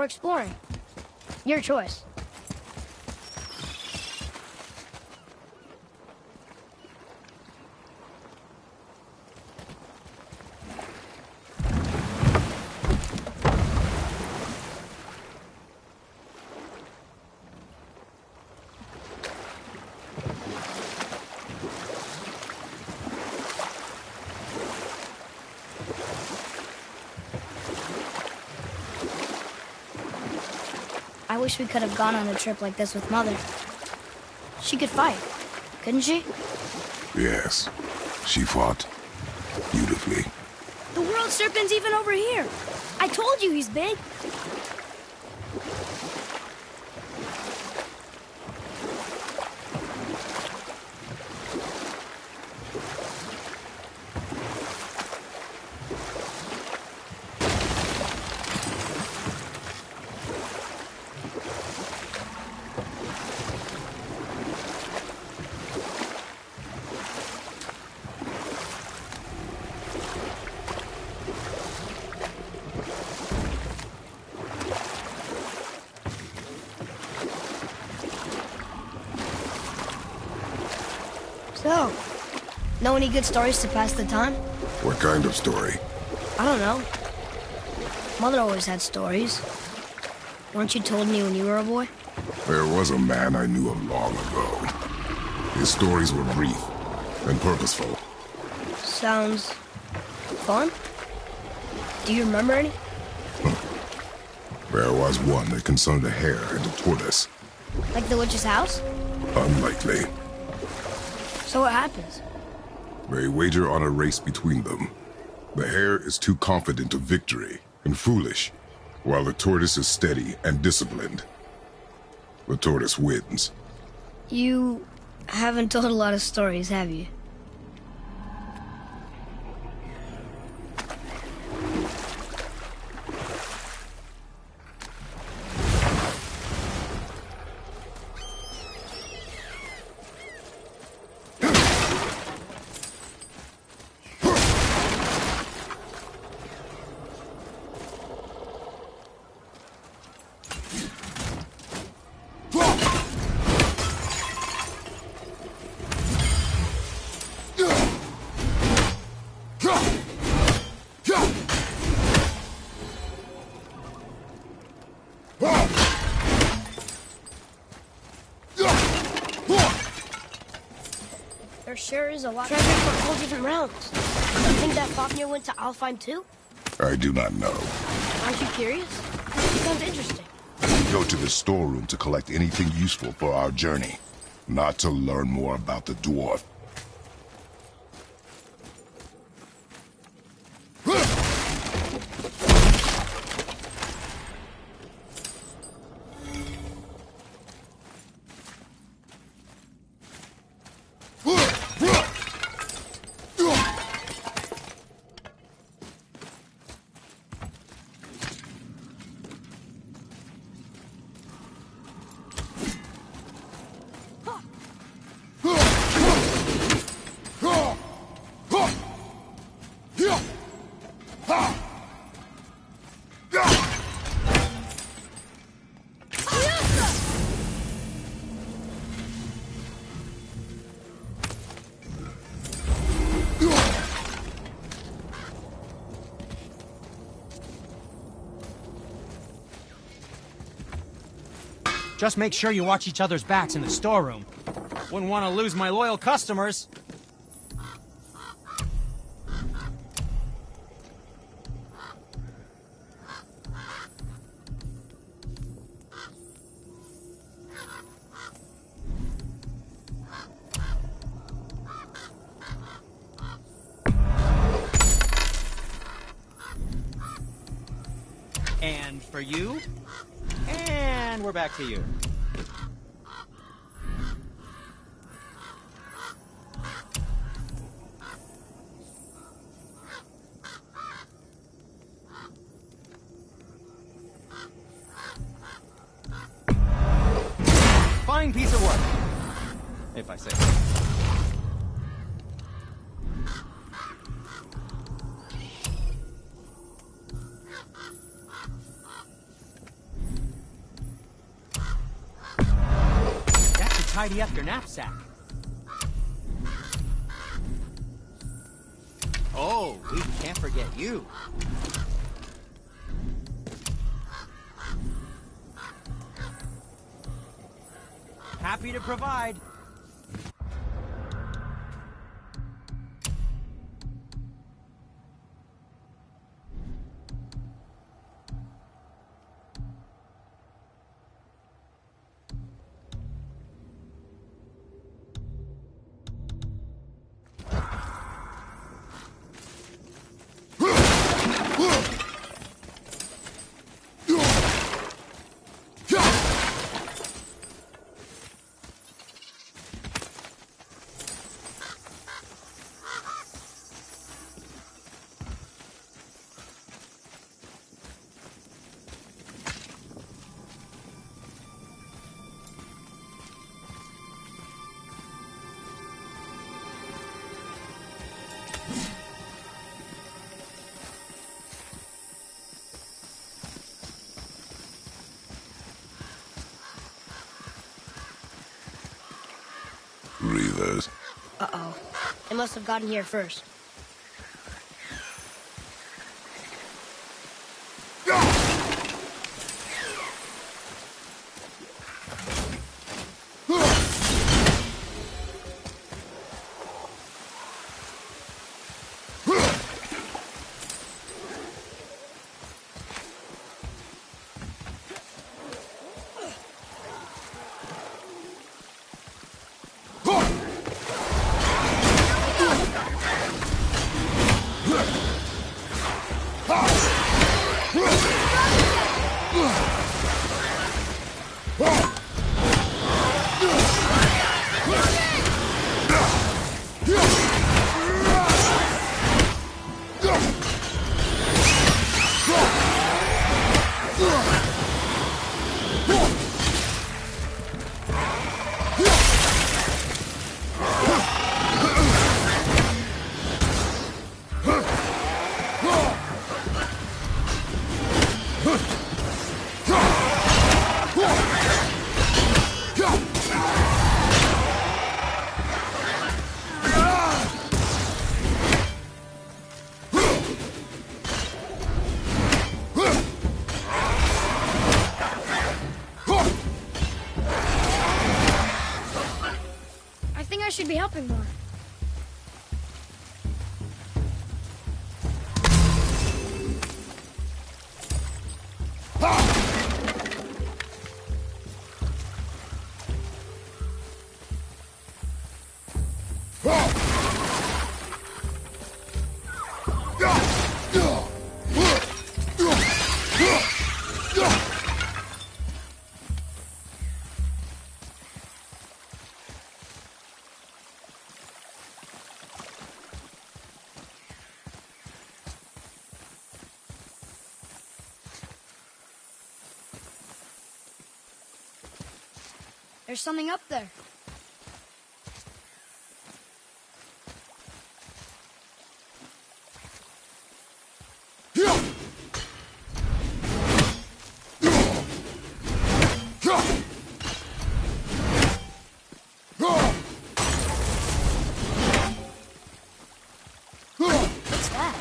or exploring. Your choice. I wish we could have gone on a trip like this with Mother. She could fight, couldn't she? Yes, she fought beautifully. The world serpent's even over here. I told you he's big. So, know any good stories to pass the time? What kind of story? I don't know. Mother always had stories. Weren't you told me when you were a boy? There was a man I knew of long ago. His stories were brief and purposeful. Sounds fun. Do you remember any? There was one that concerned a hare and a tortoise. Like the witch's house? Unlikely. So what happens? They wager on a race between them. The hare is too confident of victory and foolish, while the tortoise is steady and disciplined. The tortoise wins. You haven't told a lot of stories, have you? There sure is a lot of treasure for a whole different realms. Do you think that Fafnir went to Alfheim too? I do not know. Aren't you curious? It sounds interesting. We go to the storeroom to collect anything useful for our journey, not to learn more about the dwarf. Just make sure you watch each other's backs in the storeroom. Wouldn't want to lose my loyal customers. And for you, and we're back to you. Fine piece of work, if I say so. tidy up your knapsack. Oh, we can't forget you. Happy to provide. Reavers. Uh-oh. They must have gotten here first. I should be helping more. There's something up there. What's that?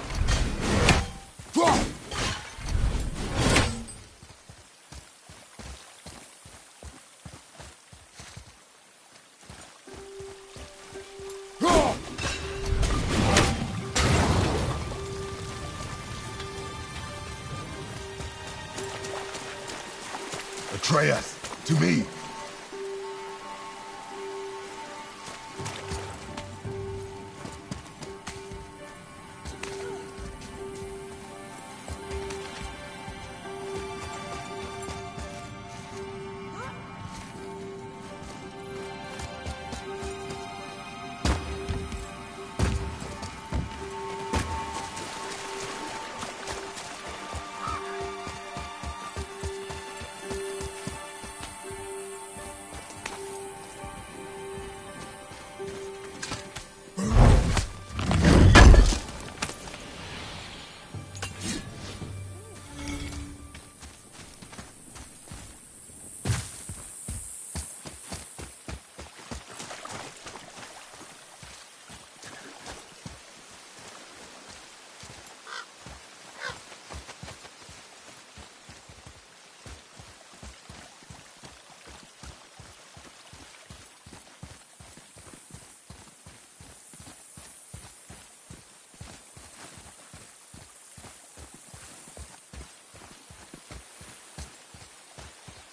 Atreus, to me.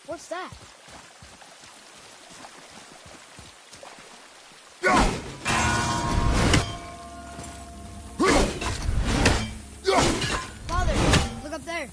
What's that? Father, look up there.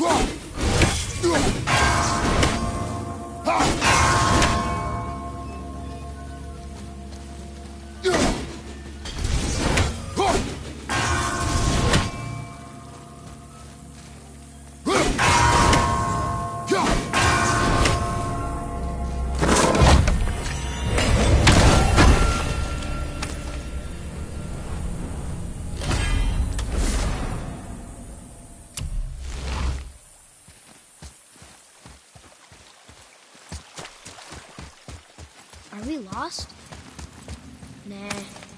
Are we lost? Nah.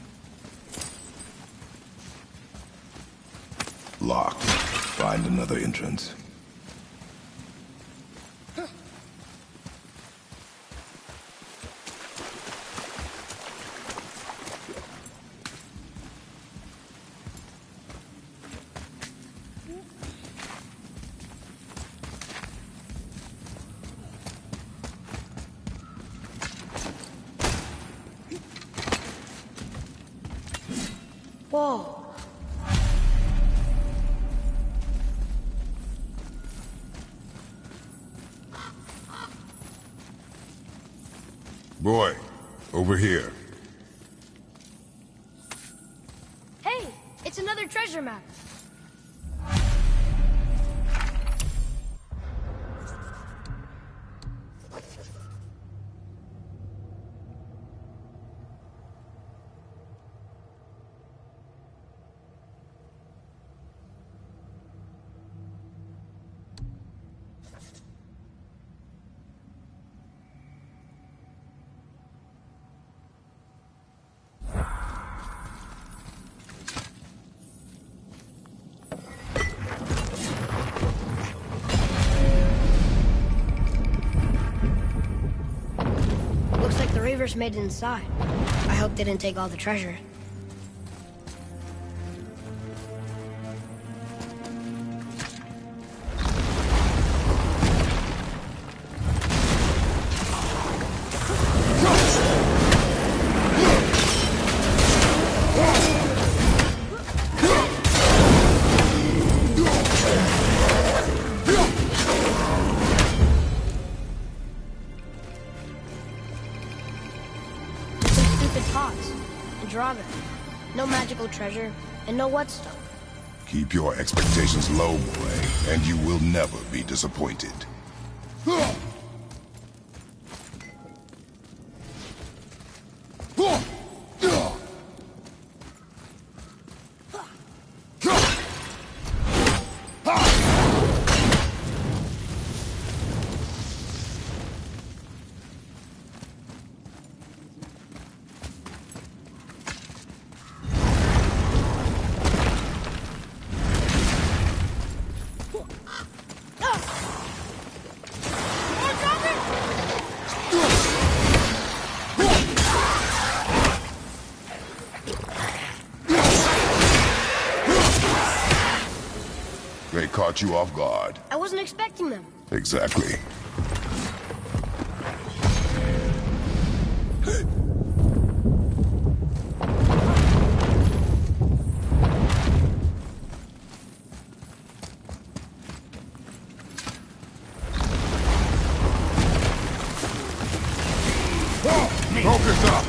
Locked. Find another entrance. Whoa. Boy, over here. Hey, it's another treasure map. Looks like the Reavers made it inside. I hope they didn't take all the treasure. Pots and Draga. No magical treasure and no what stuff. Keep your expectations low, boy, and you will never be disappointed. They caught you off guard. I wasn't expecting them. Exactly. Focus up!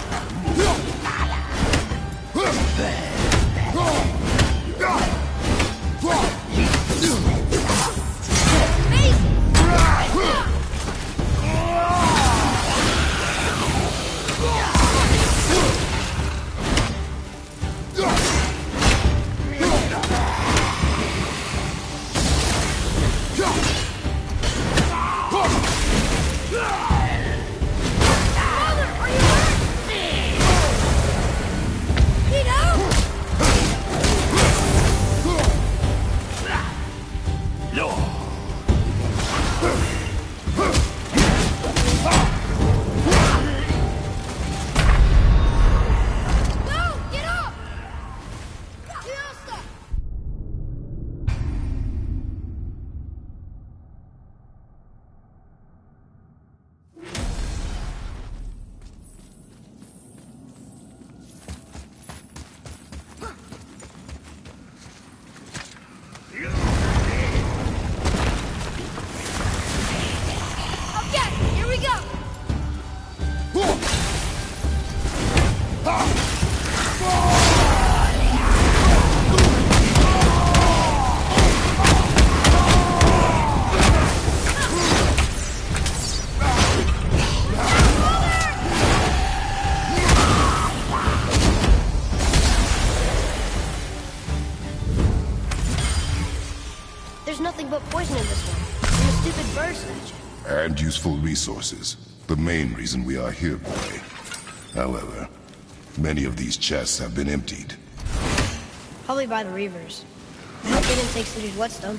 and useful resources. The main reason we are here, boy. However, many of these chests have been emptied. Probably by the Reavers. I hope they didn't take City's whetstone.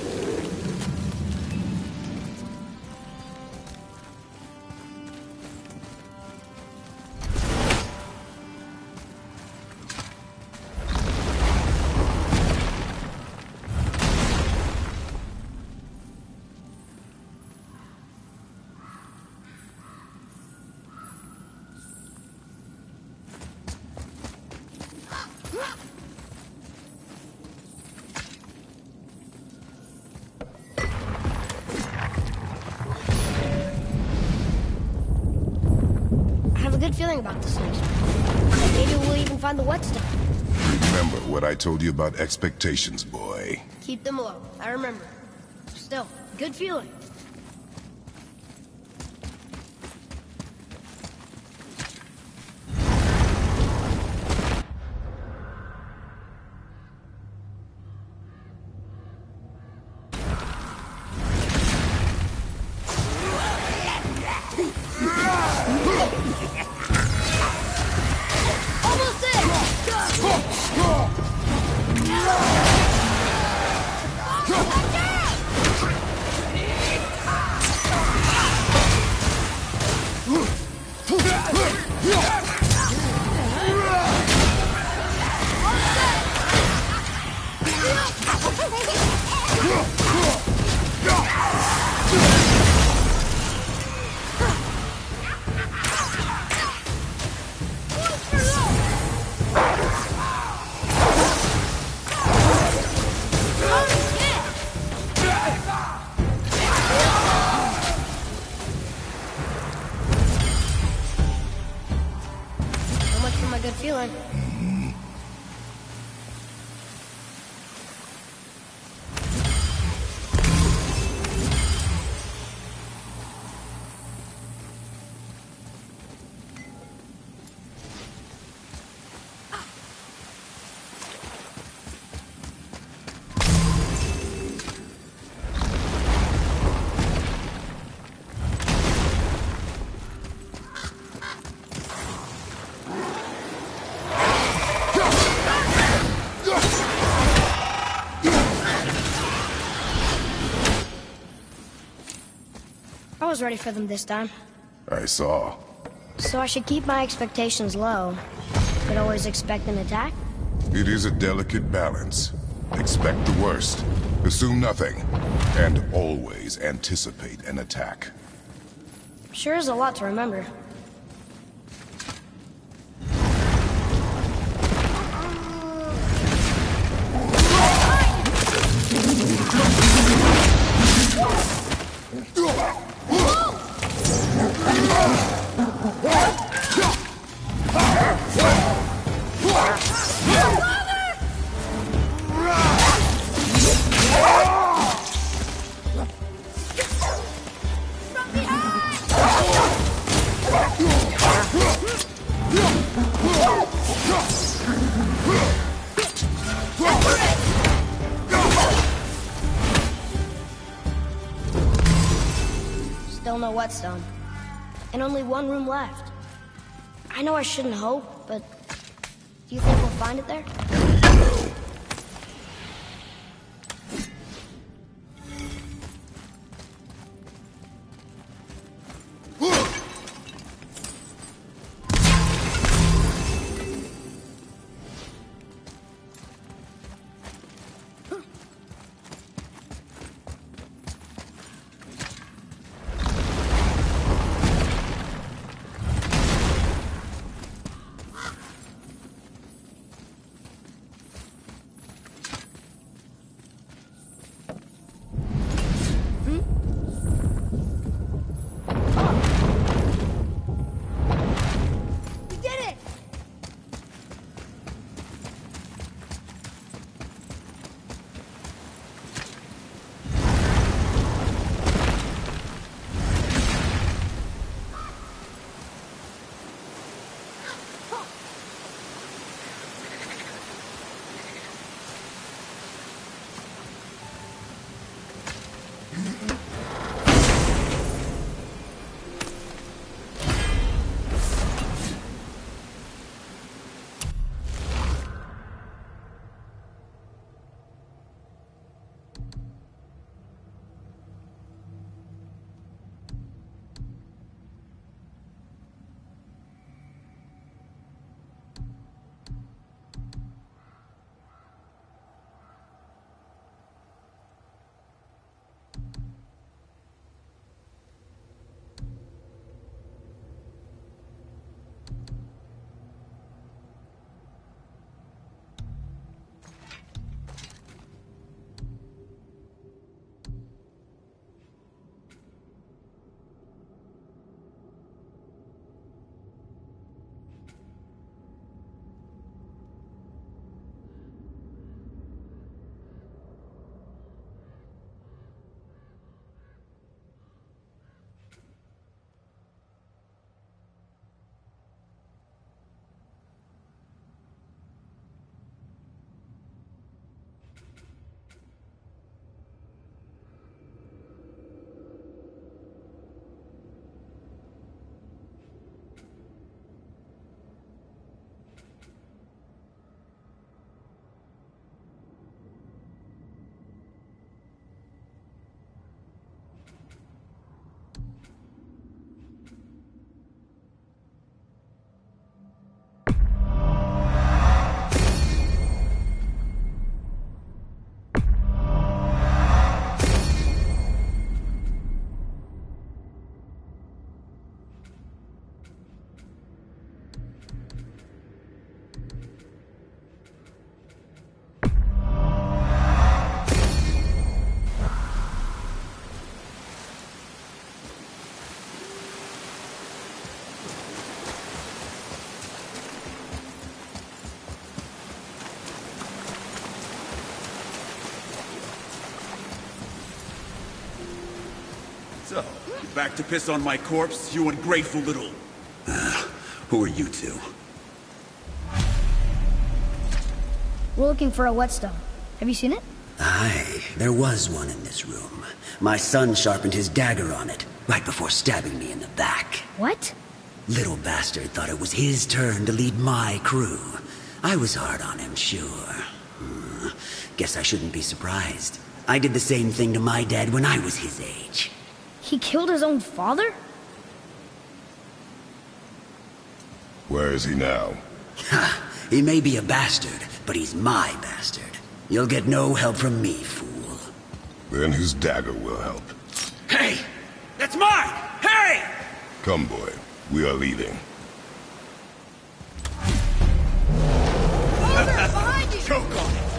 I have a good feeling about this next one. Maybe we'll even find the whetstone. Remember what I told you about expectations, boy. Keep them low. I remember. Still, good feeling. Almost So much for my good feeling. I was ready for them this time. I saw. So I should keep my expectations low, but always expect an attack? It is a delicate balance. Expect the worst, assume nothing, and always anticipate an attack. Sure is a lot to remember. Still no whetstone. And only one room left. I know I shouldn't hope, but do you think we'll find it there? You back to piss on my corpse, you ungrateful little... Who are you two? We're looking for a whetstone. Have you seen it? Aye, there was one in this room. My son sharpened his dagger on it, right before stabbing me in the back. What? Little bastard thought it was his turn to lead my crew. I was hard on him, sure. Guess I shouldn't be surprised. I did the same thing to my dad when I was his age. He killed his own father? Where is he now? Ha! He may be a bastard, but he's my bastard. You'll get no help from me, fool. Then his dagger will help. Hey! That's mine! Hey! Come, boy. We are leaving. Behind you! Choke on it!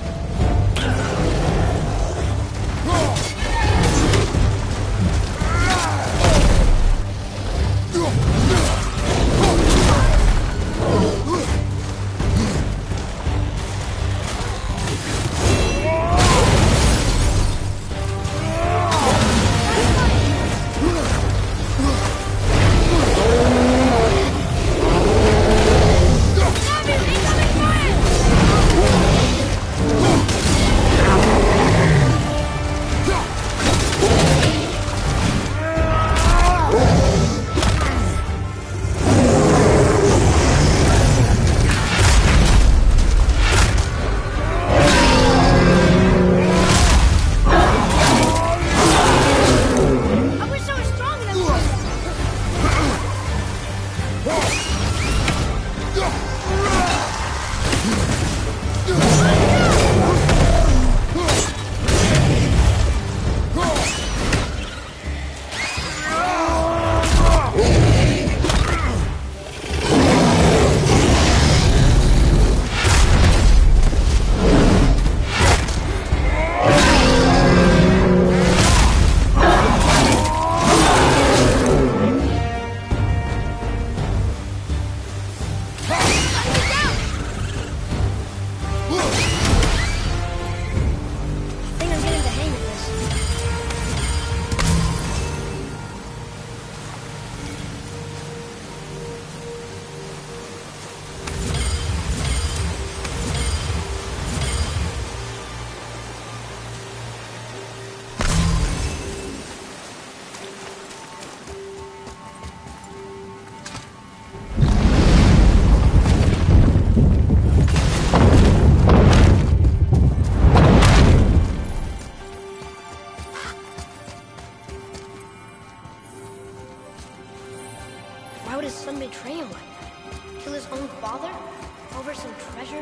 Why would his son betray him like that? Kill his own father? Over some treasure?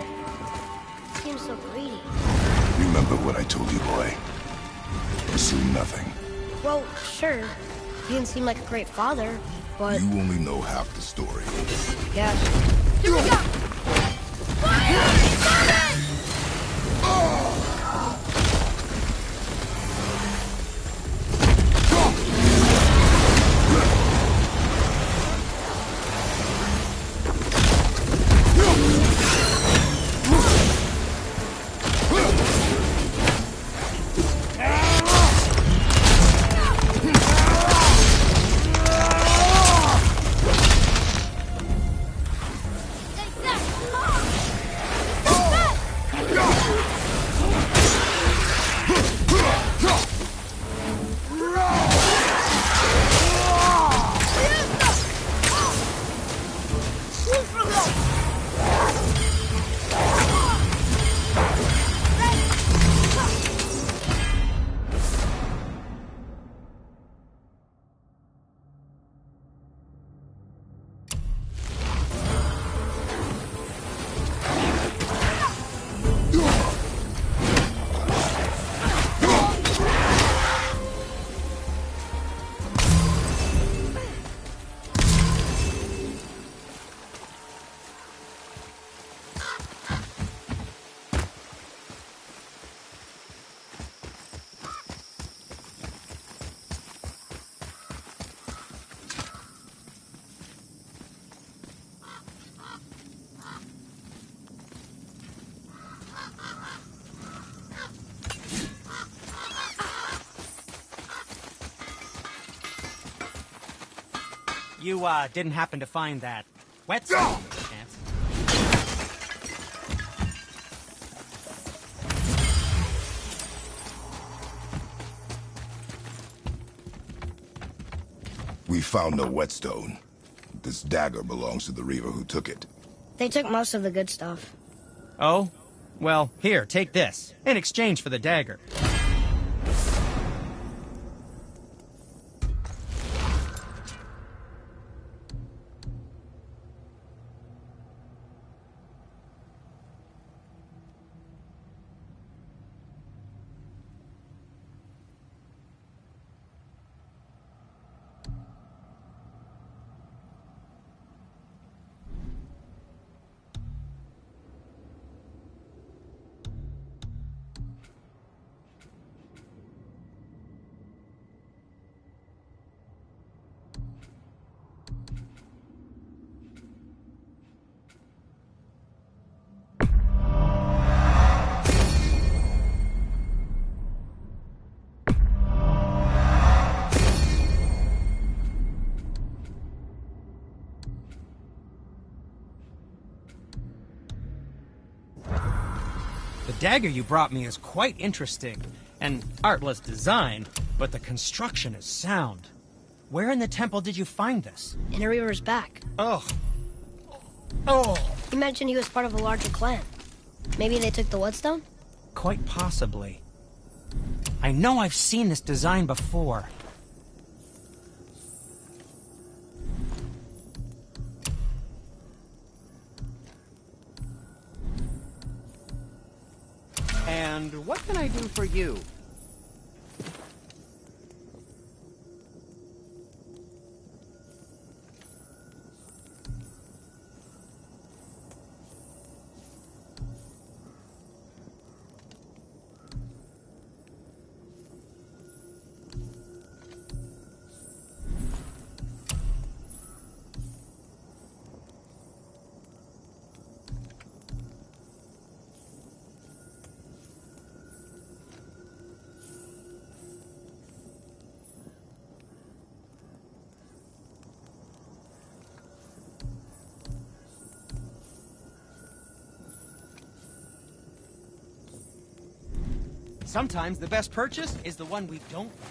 He seems so greedy. Remember what I told you, boy. Assume nothing. Well, sure. He didn't seem like a great father, but... You only know half the story. Yeah. Here we go! Fire! Take that! You, didn't happen to find that whetstone, chance? We found no whetstone. This dagger belongs to the Reaver who took it. They took most of the good stuff. Oh? Well, here, take this, in exchange for the dagger. The dagger you brought me is quite interesting. An artless design, but the construction is sound. Where in the temple did you find this? In a Reaver's back. Oh. Oh. He mentioned he was part of a larger clan. Maybe they took the whetstone? Quite possibly. I know I've seen this design before. And what can I do for you? Sometimes the best purchase is the one we don't want.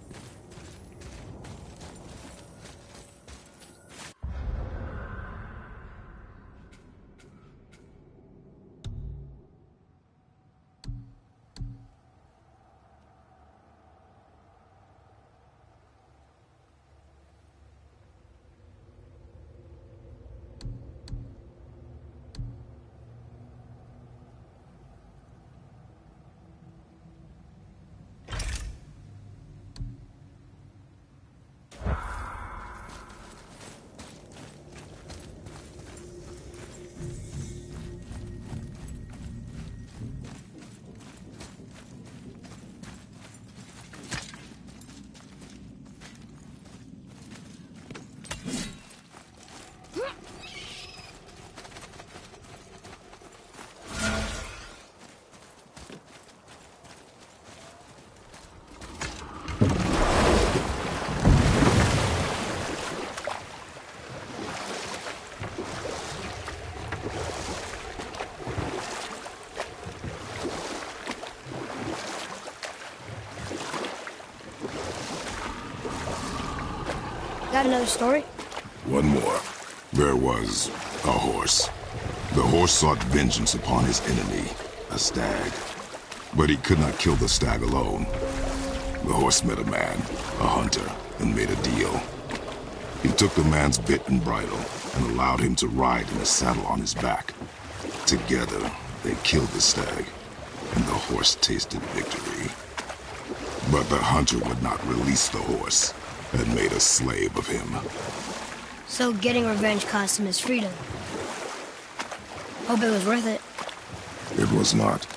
Got another story? One more. There was a horse. The horse sought vengeance upon his enemy, a stag. But he could not kill the stag alone. The horse met a man, a hunter, and made a deal. He took the man's bit and bridle and allowed him to ride in a saddle on his back. Together, they killed the stag, and the horse tasted victory. But the hunter would not release the horse and made a slave of him. So getting revenge cost him his freedom. Hope it was worth it. It was not.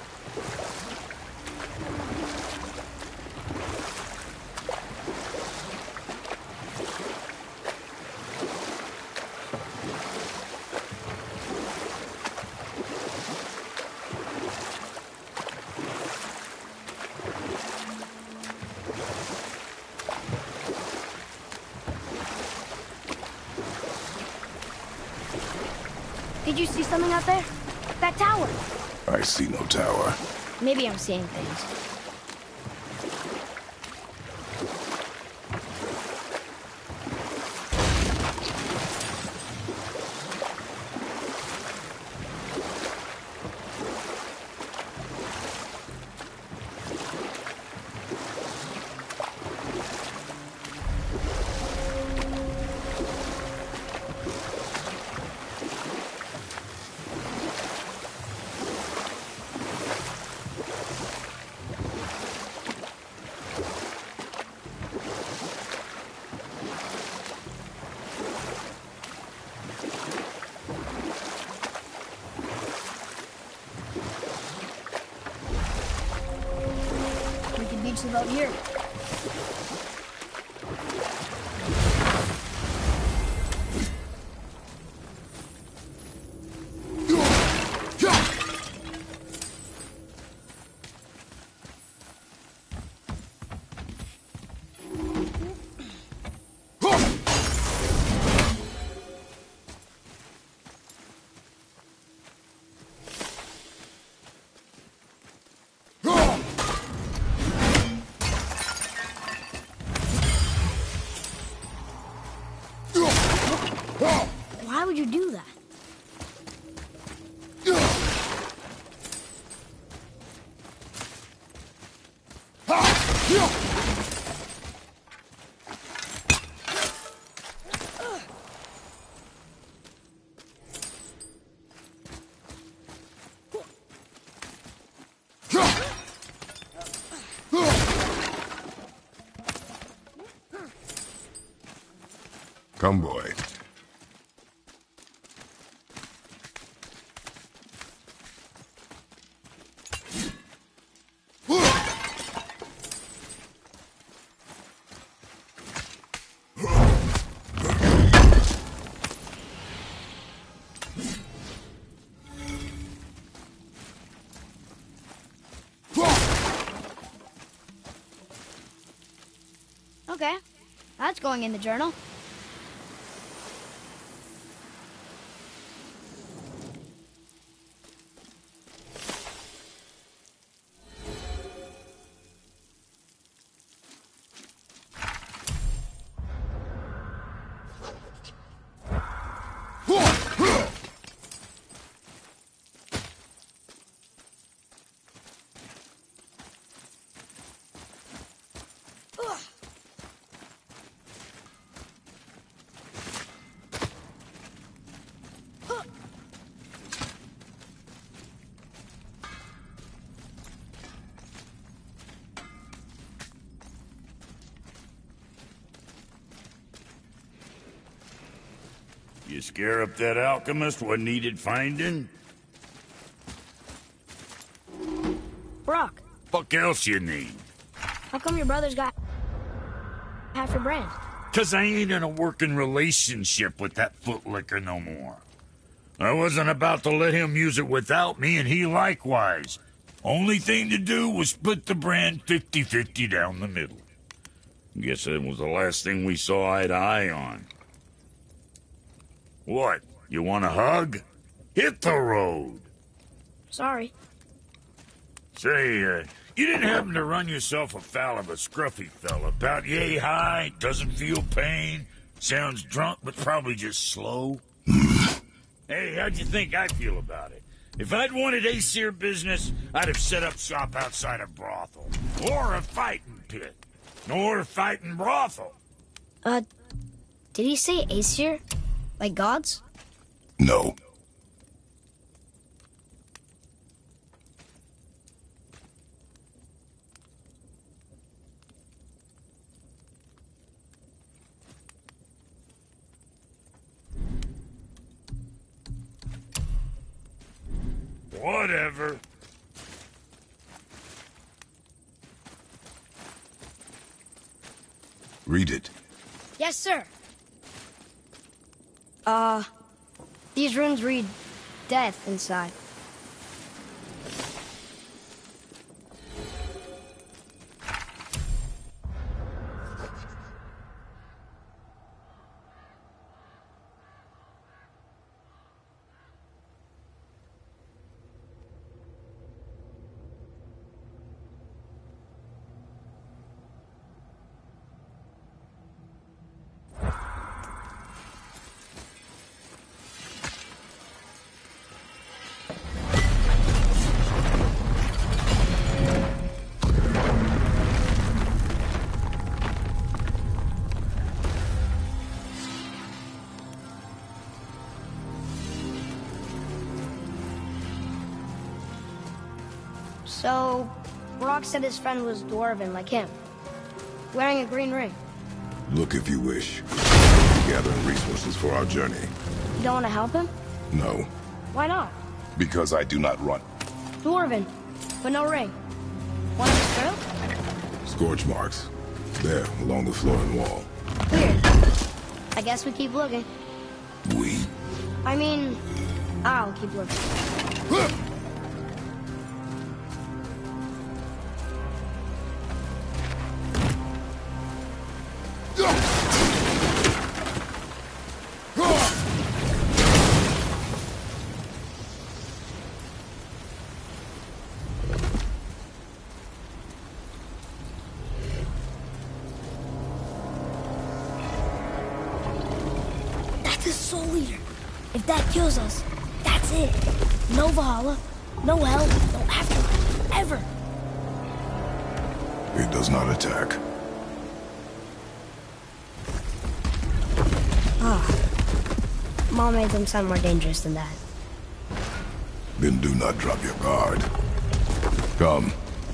Did you see something out there? That tower. I see no tower. Maybe I'm seeing things. We can beach the boat here. Why would you do that? Come, boy. Okay, that's going in the journal. You scare up that alchemist what needed finding? Brock, Fuck else you need? how come your brother's got half your brand? 'Cause I ain't in a working relationship with that footlicker no more. I wasn't about to let him use it without me, and he likewise. Only thing to do was split the brand 50-50 down the middle. Guess that was the last thing we saw eye to eye on. What? You want a hug? Hit the road! Sorry. Say, you didn't happen to run yourself afoul of a scruffy fella, about yay high, doesn't feel pain, sounds drunk but probably just slow? Hey, how'd you think I feel about it? If I'd wanted Aesir business, I'd have set up shop outside a brothel. Or a fighting pit. Or a fighting brothel. Did he say Aesir? Like gods? No. Whatever. Read it. Yes, sir. These runes read death inside. So, Brock said his friend was dwarven like him, wearing a green ring. Look if you wish. We're gathering resources for our journey. You don't want to help him? No, Why not? because I do not run. Dwarven, but no ring. Want to through? Scorch marks. There, along the floor and wall. Weird. I guess we keep looking. We? I mean, I'll keep looking. That's his soul eater. If that kills us, that's it. No Valhalla, no hell, no afterlife, ever. It does not attack. Mom made them sound more dangerous than that. Then do not drop your guard. Come.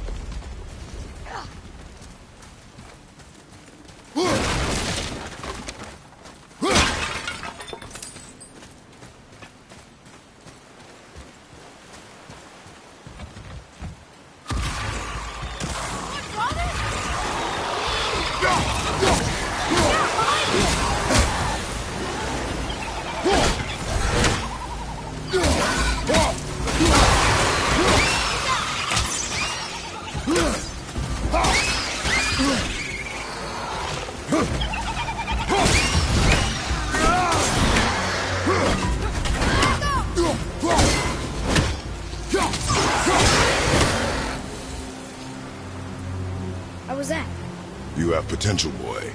How was that? You have potential, boy.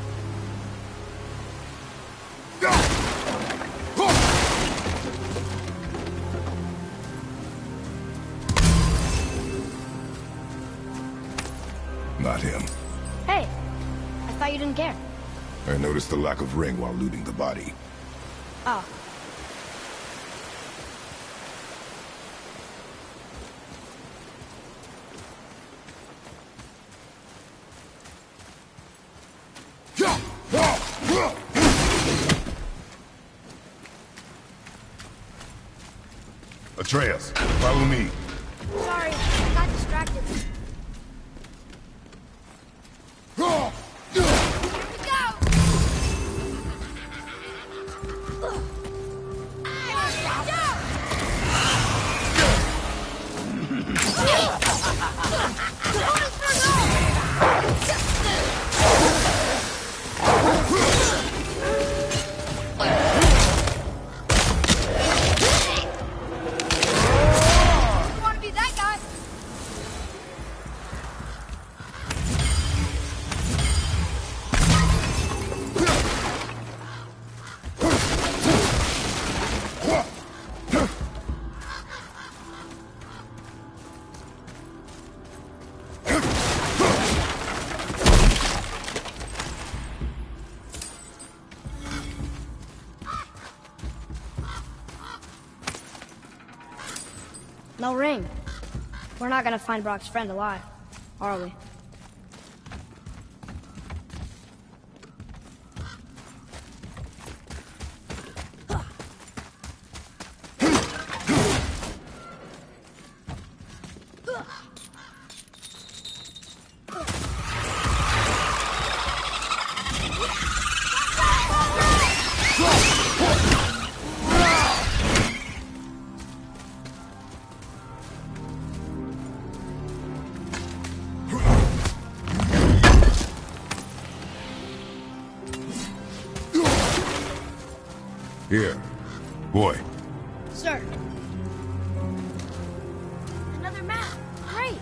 Not him. Hey, I thought you didn't care. I noticed the lack of ring while looting the body. Oh. Atreus, follow me. Sorry, I got distracted. No ring. We're not gonna find Brock's friend alive, are we? Here. Boy. Sir. Another map. Great.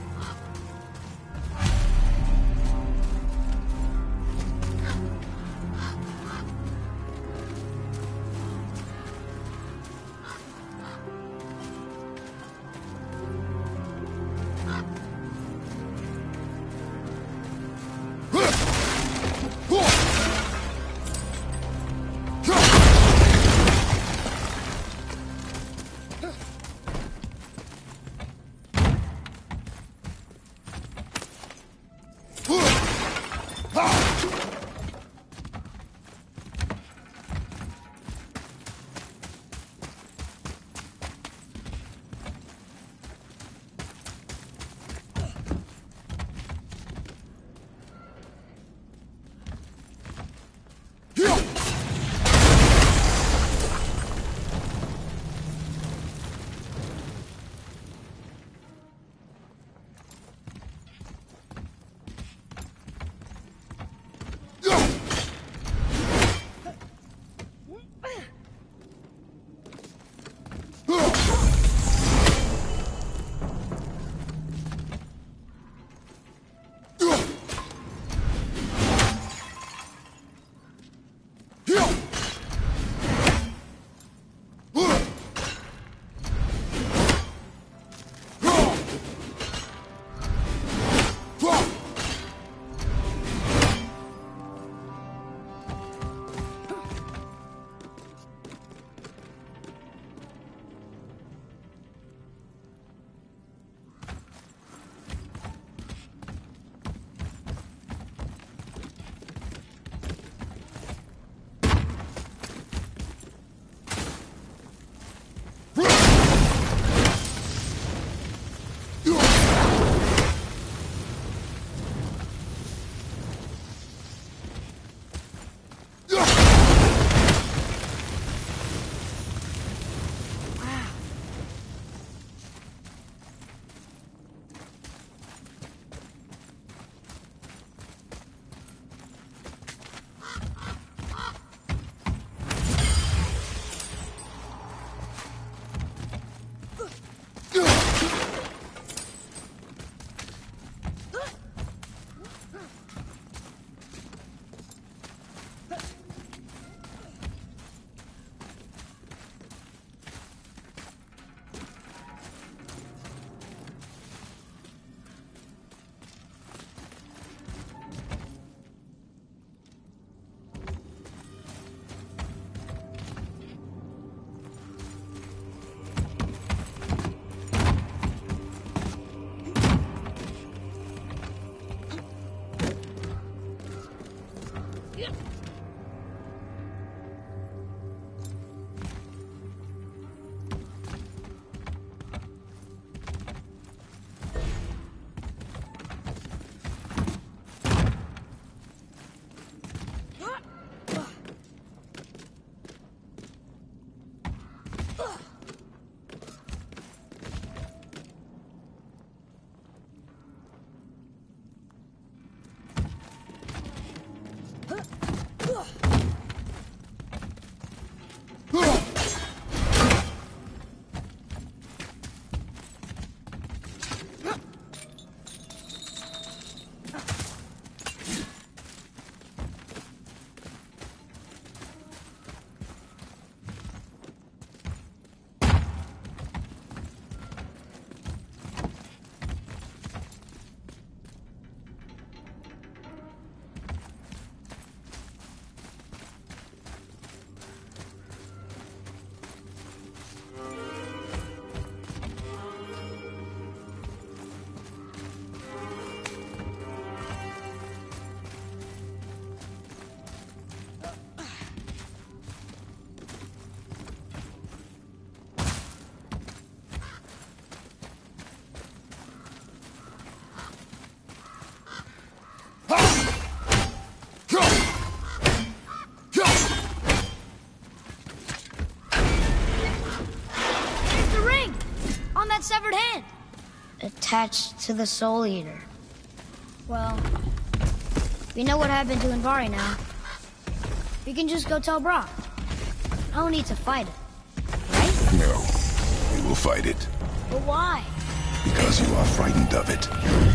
There's the ring! On that severed hand! Attached to the Soul Eater. Well, we know what happened to Invari now. We can just go tell Brock. No need to fight it, right? No. We will fight it. But why? Because you are frightened of it.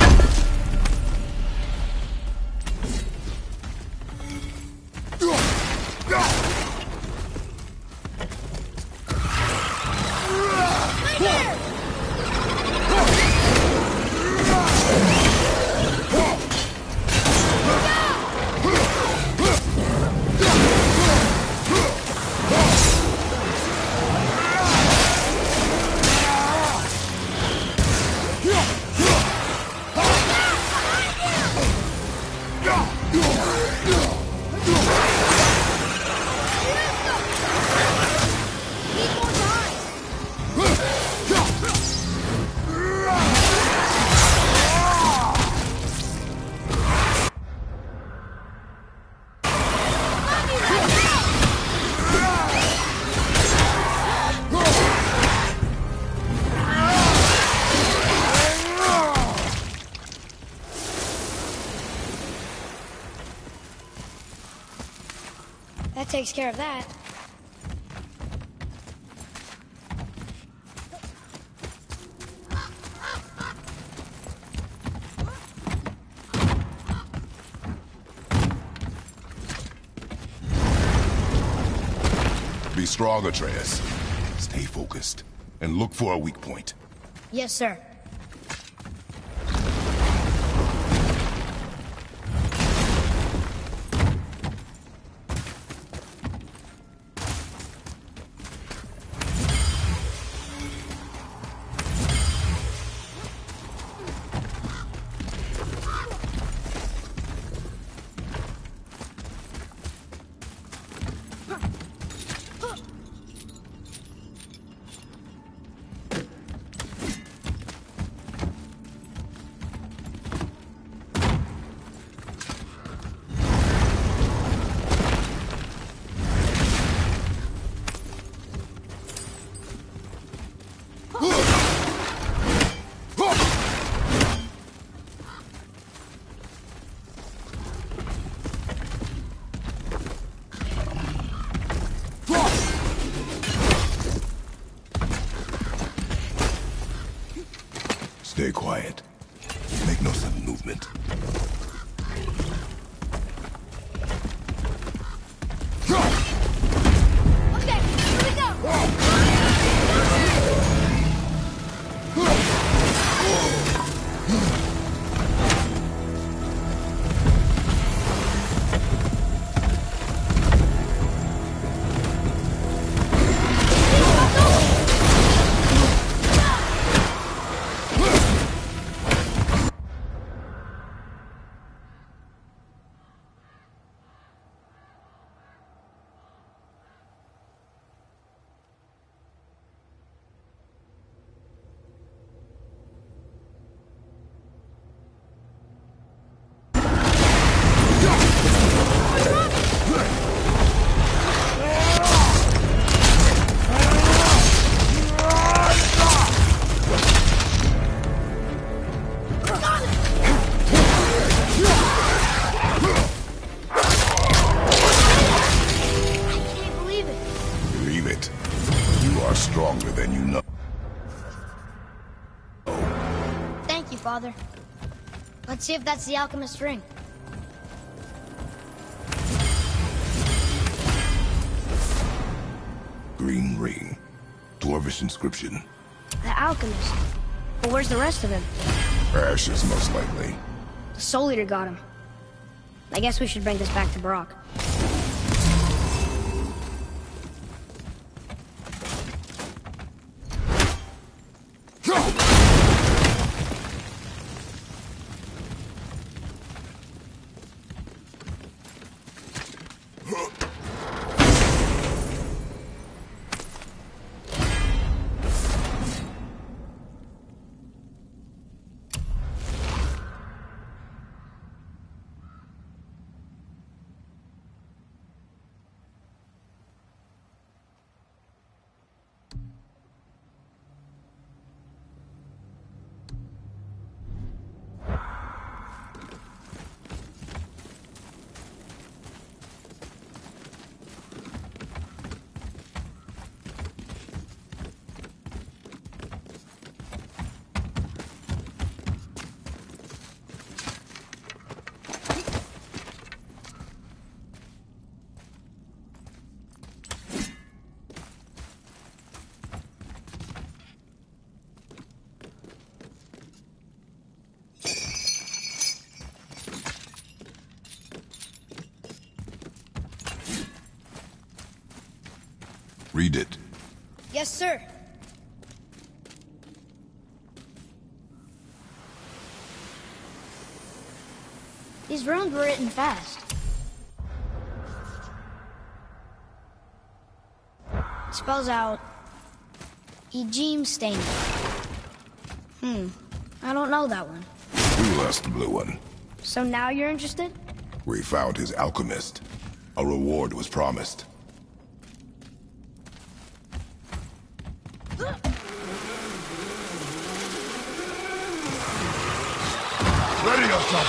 That takes care of that. Be strong, Atreus. Stay focused. And look for a weak point. Yes, sir. Stay quiet. Make no sudden movement. Okay, here we go! Stronger than you know. Thank you, Father. Let's see if that's the alchemist's ring. Green ring. Dwarvish inscription. The alchemist. But where's the rest of him? Ashes, most likely. The Soul Eater got him. I guess we should bring this back to Brock. Read it. Yes, sir. These runes were written fast. It spells out Ejim Stainer. I don't know that one. Who lost the blue one? So now you're interested? We found his alchemist. A reward was promised. Ready up top,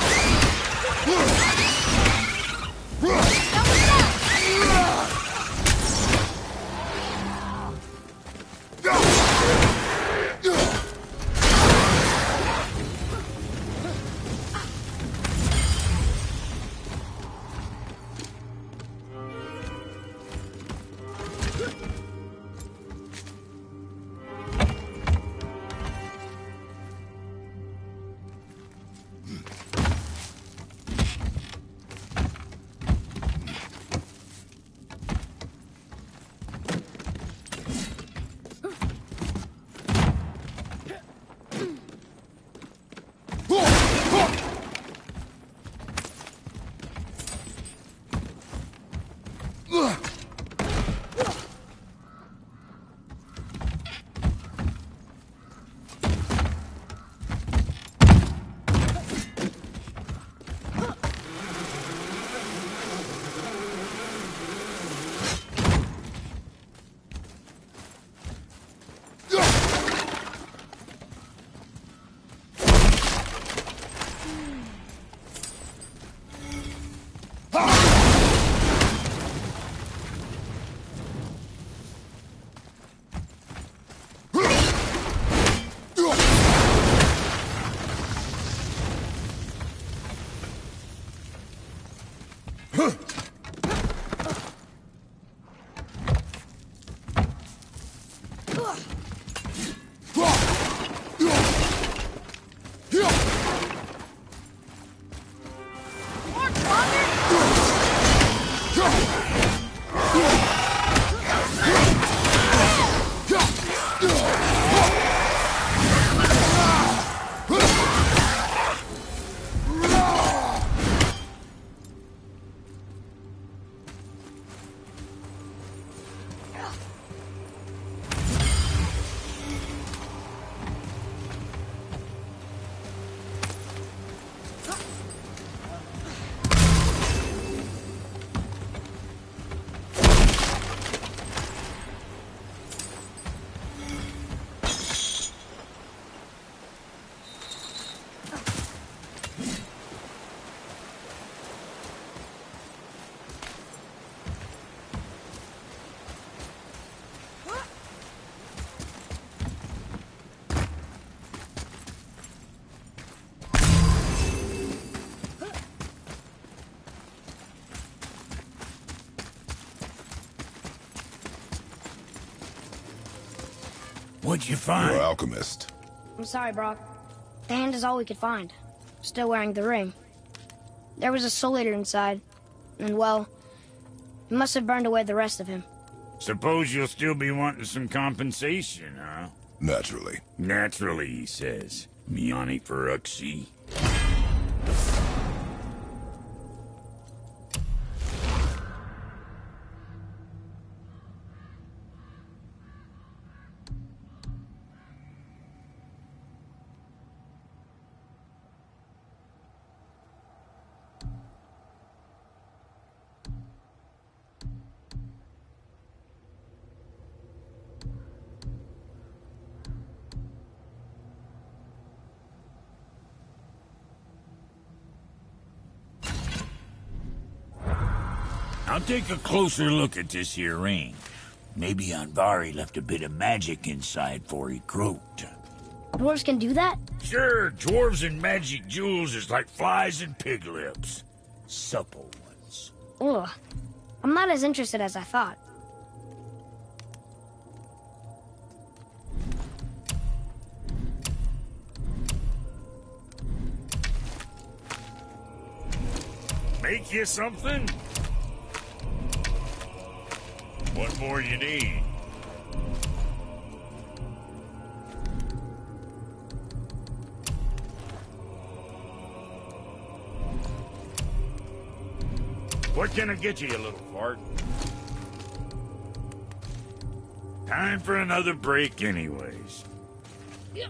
What'd you find? Your alchemist. I'm sorry, Brock. The hand is all we could find. Still wearing the ring. There was a soul eater inside, and well, he must have burned away the rest of him. Suppose you'll still be wanting some compensation, huh? Naturally. Naturally, he says. Miani Feruxi. I'll take a closer look at this here ring. Maybe Andvari left a bit of magic inside before he croaked. Dwarves can do that? Sure, dwarves and magic jewels is like flies and pig lips. Supple ones. Ugh. I'm not as interested as I thought. Make you something? What more you need? What can I get you, you little fart? Time for another break anyways. Yep.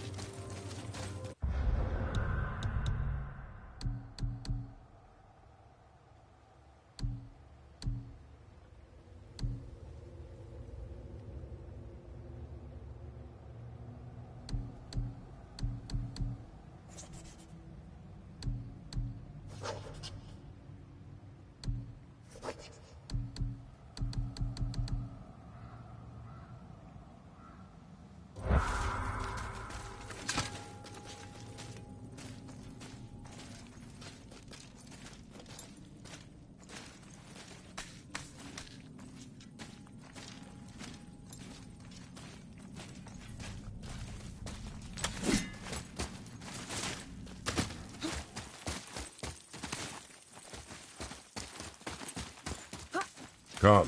Come.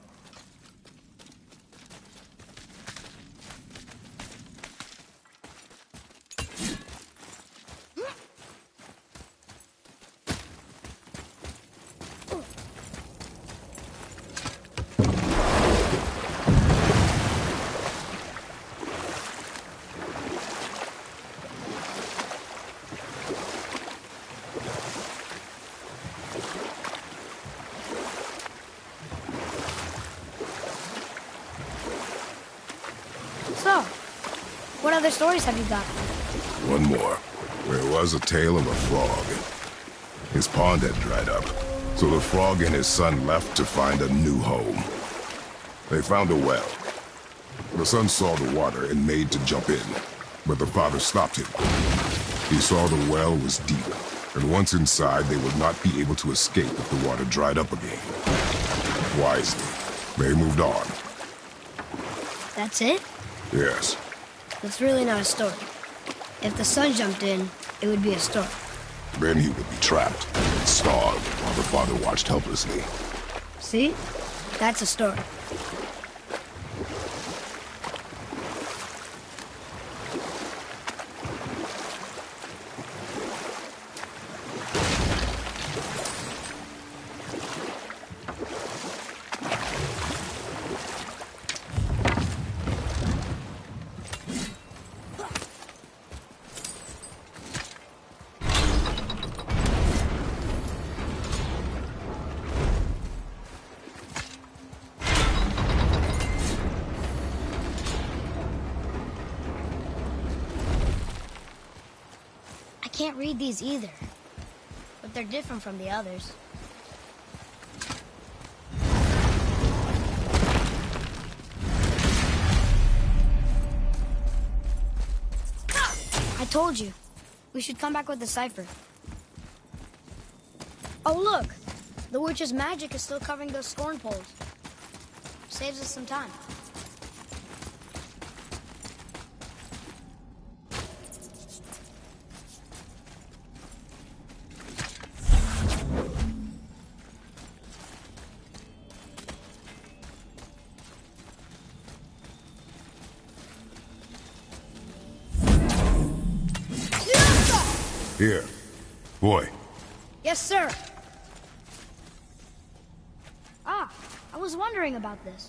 So, what other stories have you got? One more. There was a tale of a frog. His pond had dried up, so the frog and his son left to find a new home. They found a well. The son saw the water and made to jump in, but the father stopped him. He saw the well was deep, and once inside they would not be able to escape if the water dried up again. Wisely, they moved on. That's it? Yes. That's really not a story. If the son jumped in, it would be a story. Then he would be trapped and starved while the father watched helplessly. See? That's a story. I can't read these either, but they're different from the others. I told you, we should come back with the cipher. Oh look, the witch's magic is still covering those scorn poles. Saves us some time. Here. Boy. Yes, sir. Ah, I was wondering about this.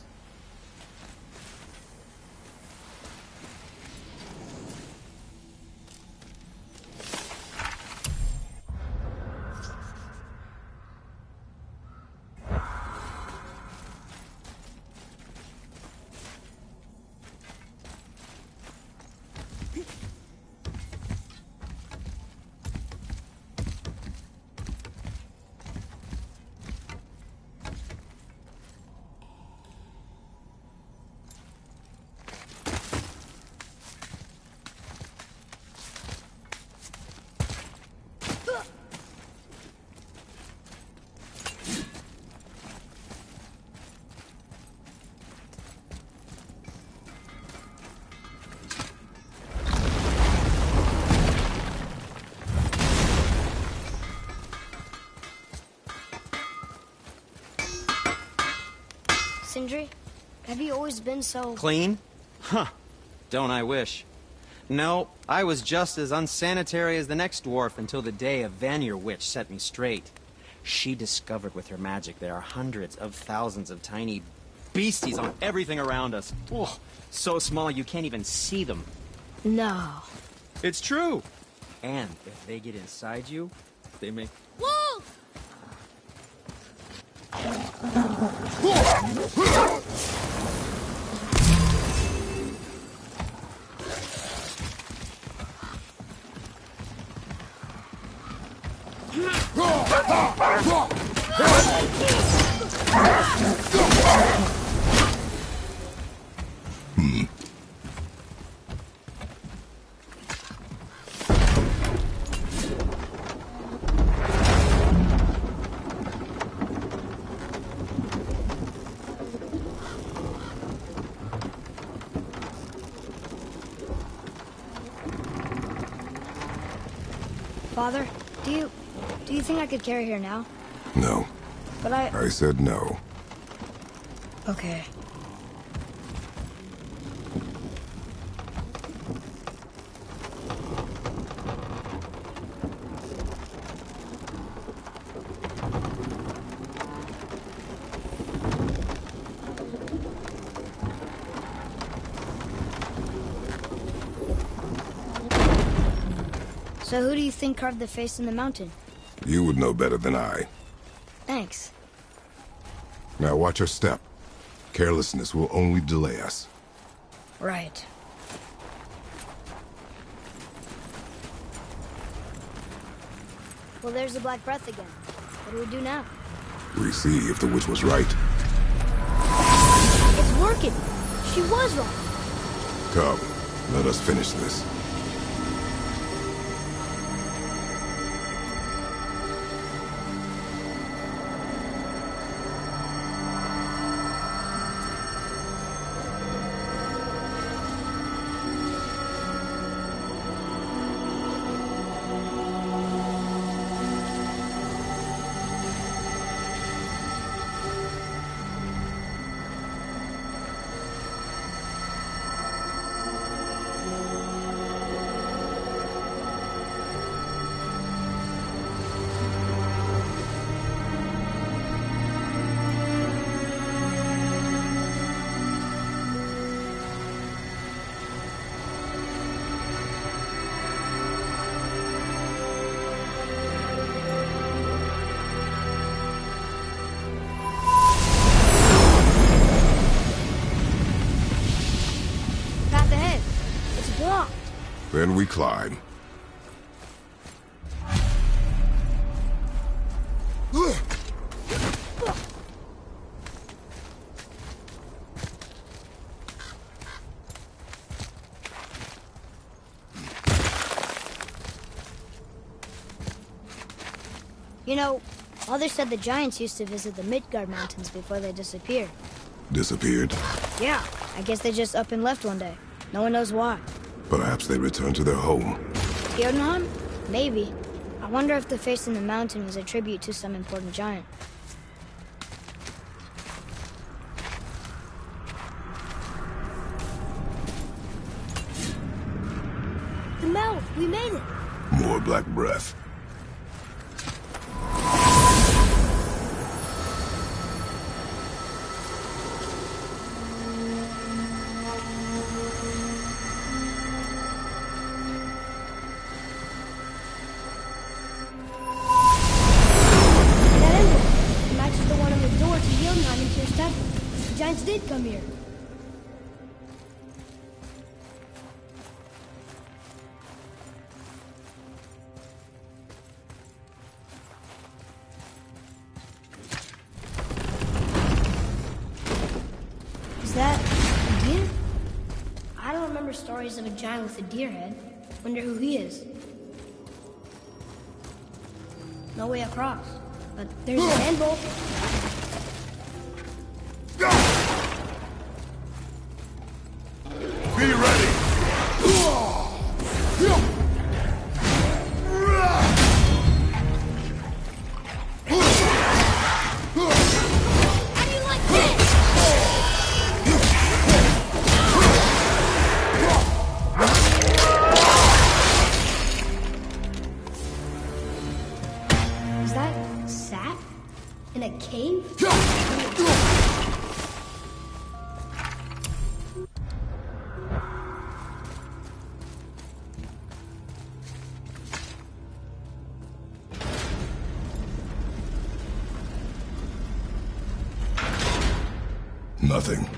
Sindri? Have you always been so... Clean? Huh. Don't I wish. No, I was just as unsanitary as the next dwarf until the day a Vanir witch set me straight. She discovered with her magic there are hundreds of thousands of tiny beasties on everything around us. Oh, so small you can't even see them. No. It's true. And if they get inside you, they may... Wolf! Father, do you think I could carry her now? No. But I said no. Okay. So who do you think carved the face in the mountain? You would know better than I. Thanks. Now watch your step. Carelessness will only delay us. Right. Well, there's the Black Breath again. What do we do now? We see if the witch was right. It's working! She was right! Come, let us finish this. Then we climb. You know, Mother said the giants used to visit the Midgard Mountains before they disappeared. Disappeared? Yeah, I guess they just up and left one day. No one knows why. Perhaps they returned to their home. Jotunheim? Maybe. I wonder if the face in the mountain was a tribute to some important giant. The mouth! We made it! More black breath. Giants did come here. Is that a deer? I don't remember stories of a giant with a deer head. Wonder who he is. No way across. But there's an anvil. Be ready! How do you like this? Nothing.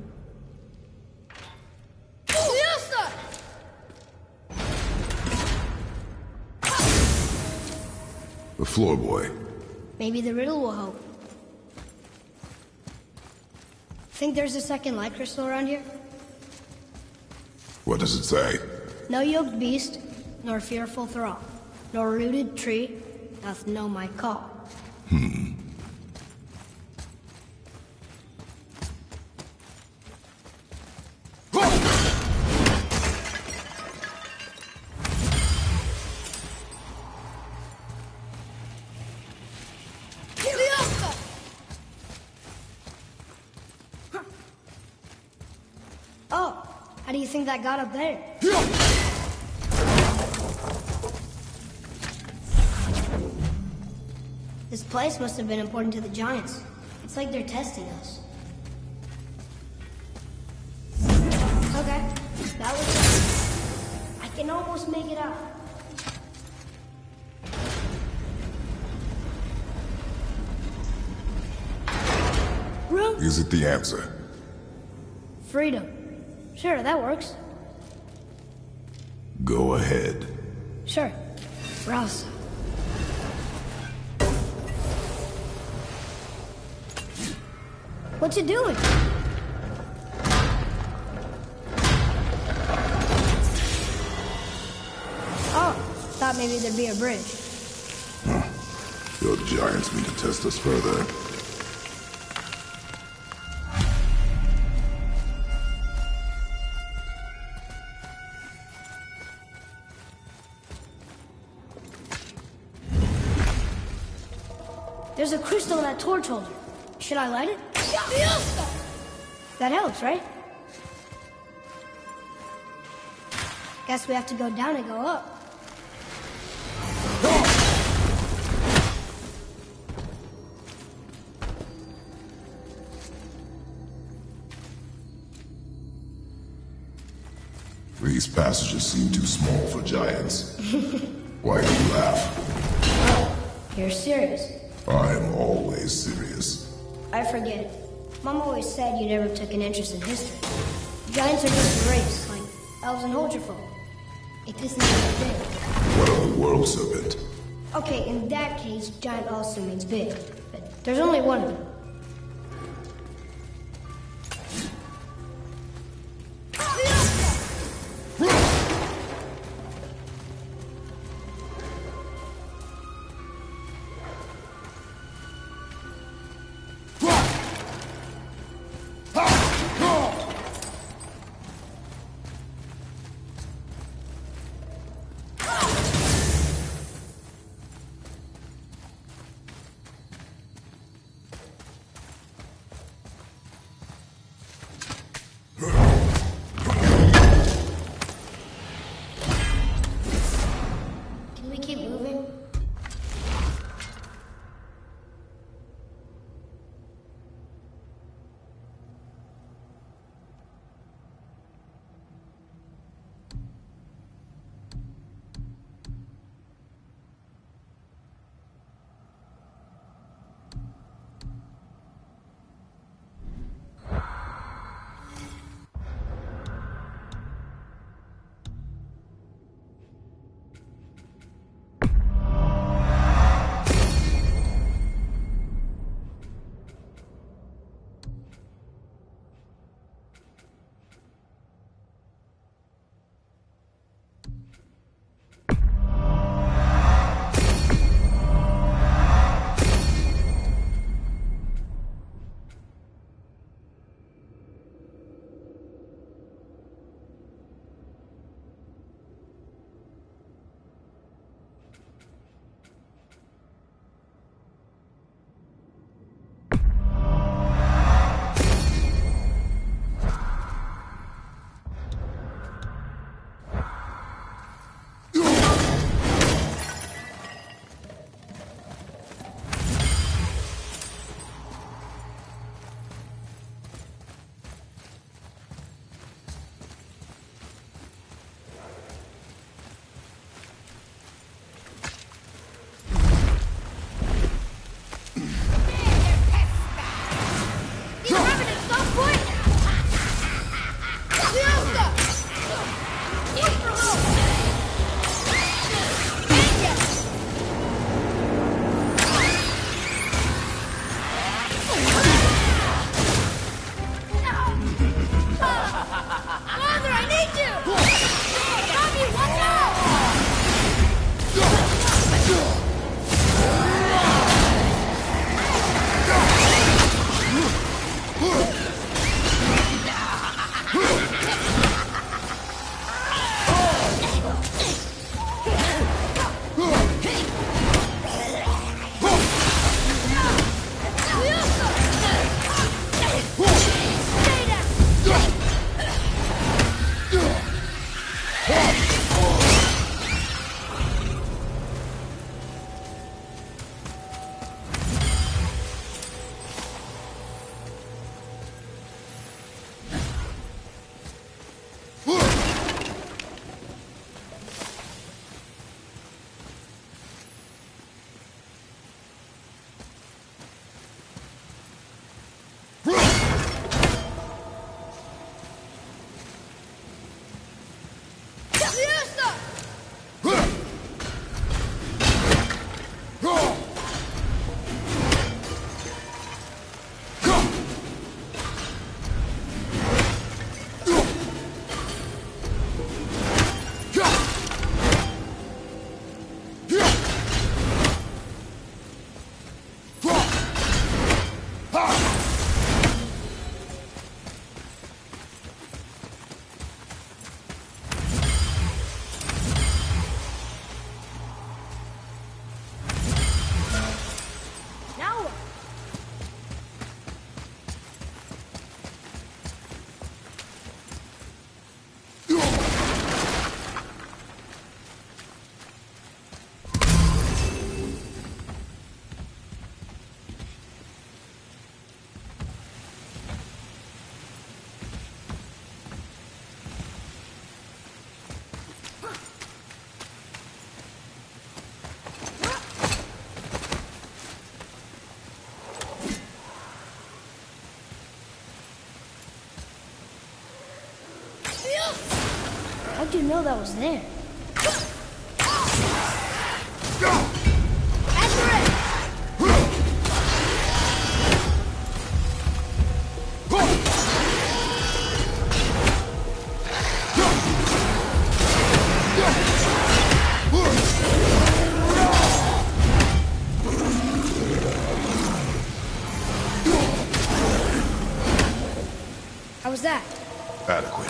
The floor boy. Maybe the riddle will help. Think there's a second light crystal around here? What does it say? No yoked beast, nor fearful thrall, nor rooted tree doth know my call. Oh, how do you think that got up there? This place must have been important to the Giants. It's like they're testing us. Okay, that was it. I can almost make it out. Is it the answer? Freedom. Sure, that works. Go ahead. Sure. Rouse. What you doing? Oh, thought maybe there'd be a bridge. Your Giants mean to test us further. There's a crystal in that torch holder. Should I light it? That helps, right? Guess we have to go down and go up. These passages seem too small for Giants. Why do you laugh? You're serious. I'm always serious. I forget it. Mom always said you never took an interest in history. Giants are just a race, like elves and Holgerfolk. It isn't that big. What of the world serpent? Okay, in that case, giant also means big. But there's only one of them. Can we keep moving? How'd you know that was there? How was that? Adequate.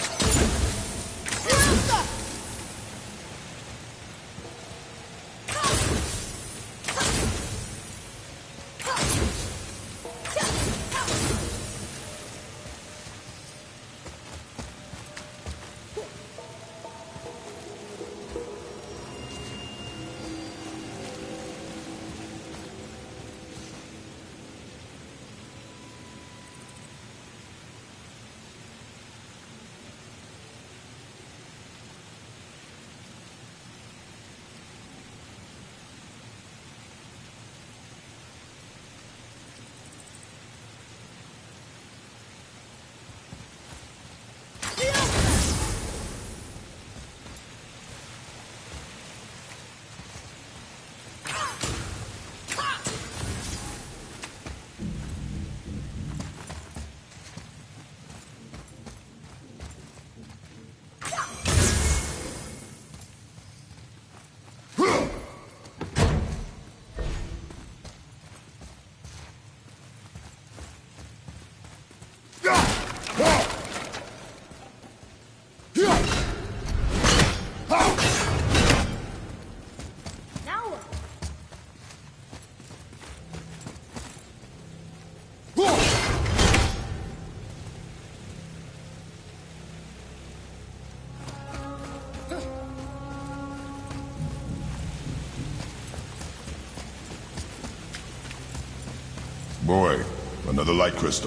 Boy, another light crystal.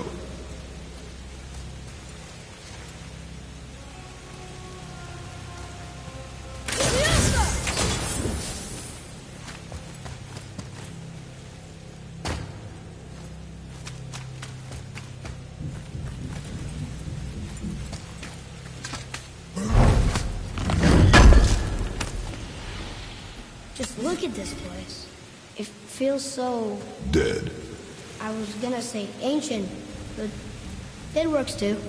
Just look at this place. It feels so... Dead. I was gonna say ancient, but it works too.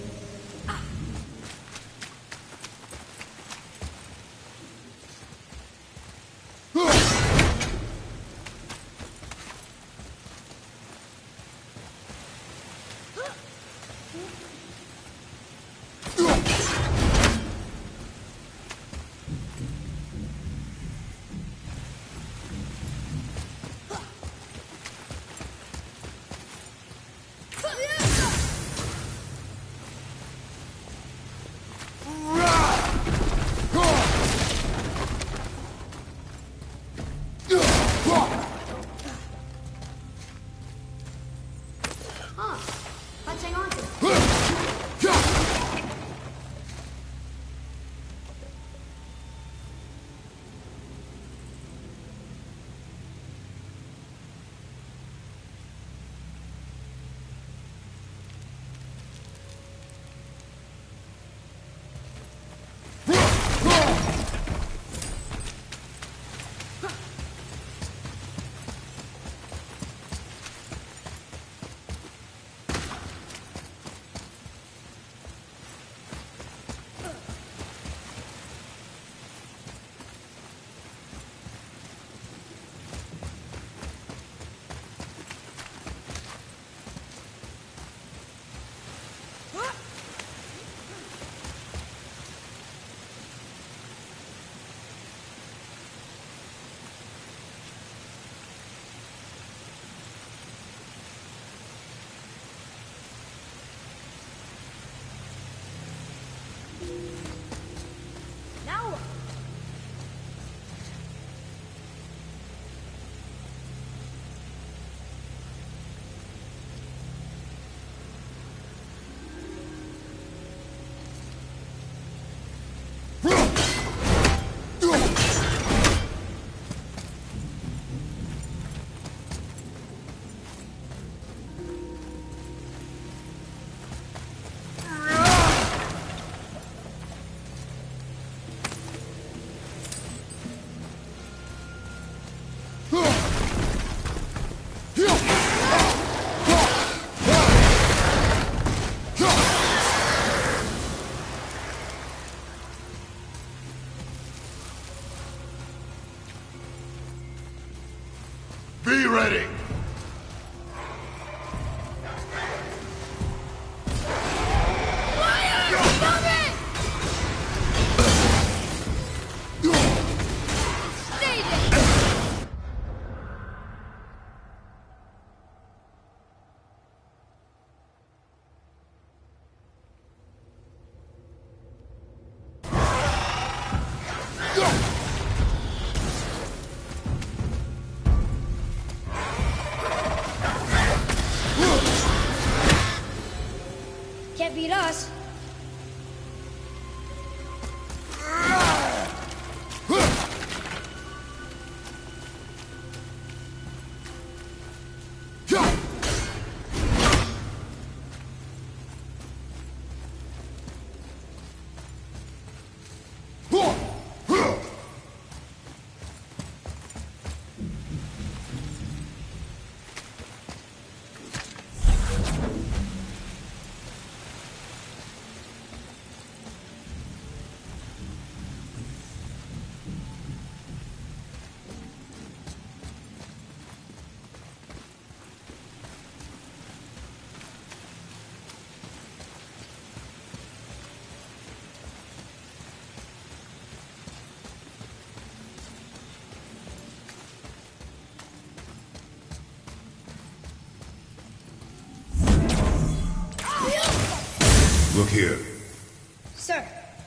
Look here. Sir.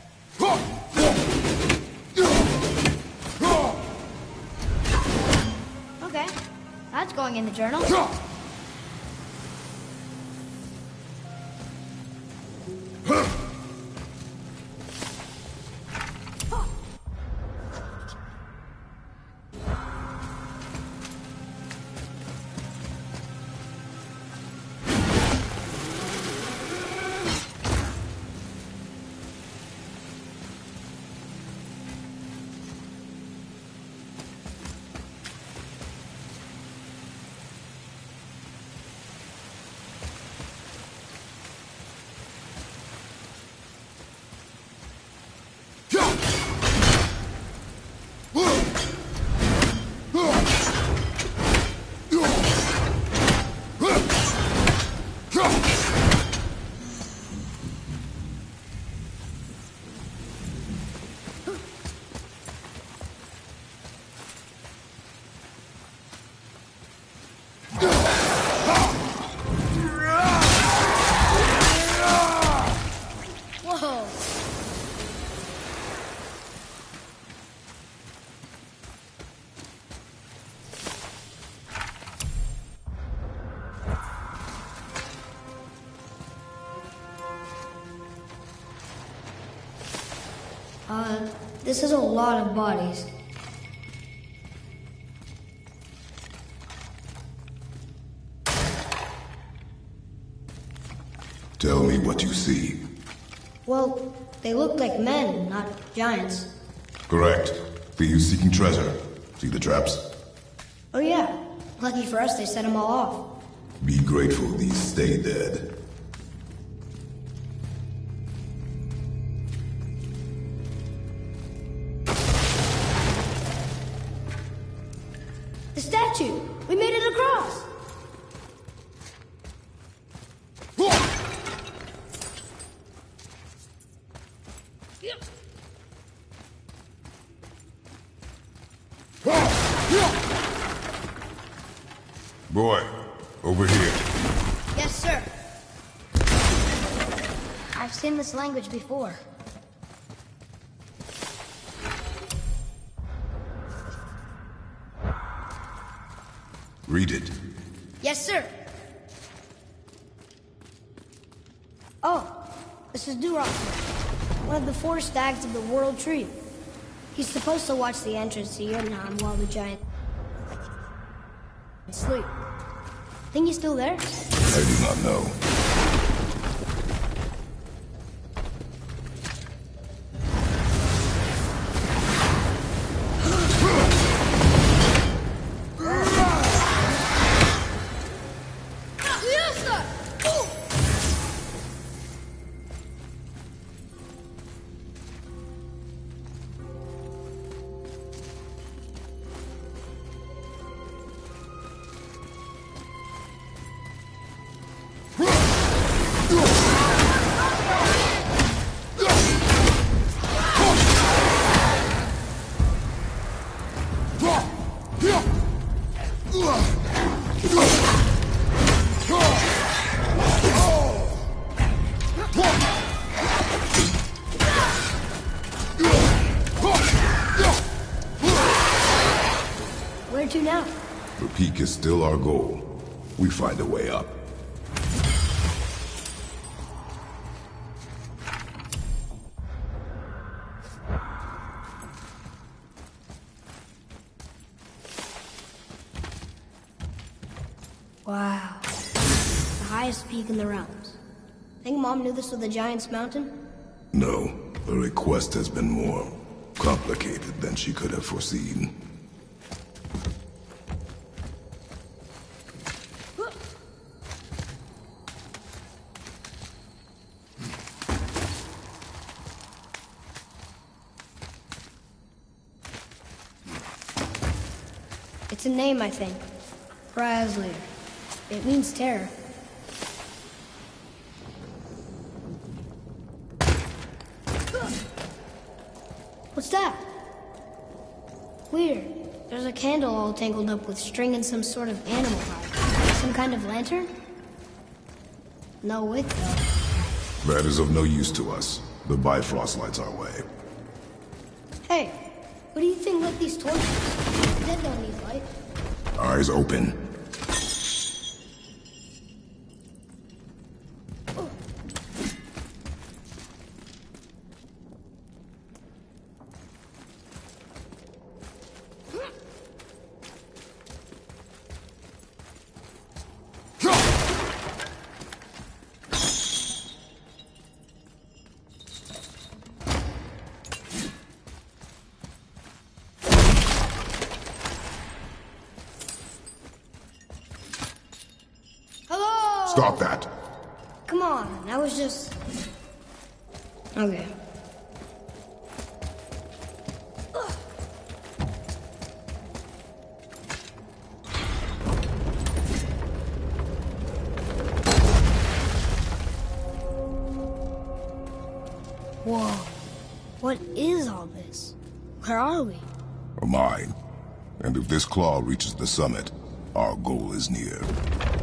Okay, that's going in the journal. Whoa. This is a lot of bodies. Tell me what you see. Well, they look like men, not giants. Correct. Thieves seeking treasure. See the traps? Oh yeah. Lucky for us, they set them all off. Be grateful these stay dead. The statue! We made it across! Boy, over here. Yes, sir. I've seen this language before. Read it. Yes, sir. Oh, this is Durock, one of the 4 stags of the World Tree. He's supposed to watch the entrance to Jotunheim while the giant sleep. Think he's still there? I do not know. Where to now? The peak is still our goal. We find a way up. Wow. The highest peak in the realms. Think Mom knew this was the Giant's Mountain? No, her request has been more complicated than she could have foreseen. It's a name, I think. Braslear. It means terror. What's that? Weird. There's a candle all tangled up with string and some sort of animal hide. Some kind of lantern? No wick, though. That is of no use to us. The Bifrost lights our way. Hey, what do you think lit these torches? They don't need light. Eyes open. Stop that! Come on, that was just... Okay. Whoa. What is all this? Where are we? A mine. And if this claw reaches the summit, our goal is near.